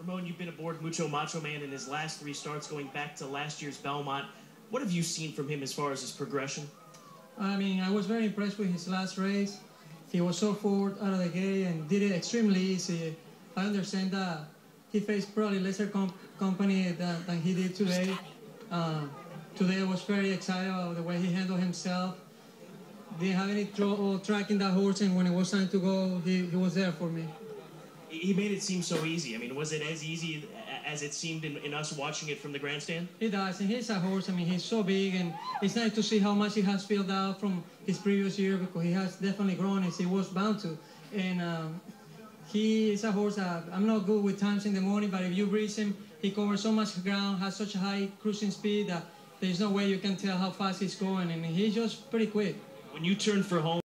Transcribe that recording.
Ramon, you've been aboard Mucho Macho Man in his last 3 starts going back to last year's Belmont. What have you seen from him as far as his progression? I mean, I was very impressed with his last race. He was so forward out of the gate and did it extremely easy. I understand that he faced probably lesser company than he did today. Today I was very excited about the way he handled himself. Didn't have any trouble tracking that horse, and when it was time to go, he was there for me. He made it seem so easy. I mean, was it as easy as it seemed in us watching it from the grandstand? He does, and he's a horse. I mean, he's so big, and it's nice to see how much he has filled out from his previous year, because he has definitely grown as he was bound to. And he is a horse that I'm not good with times in the morning, but if you race him, he covers so much ground, has such a high cruising speed that there's no way you can tell how fast he's going, and he's just pretty quick. When you turn for home,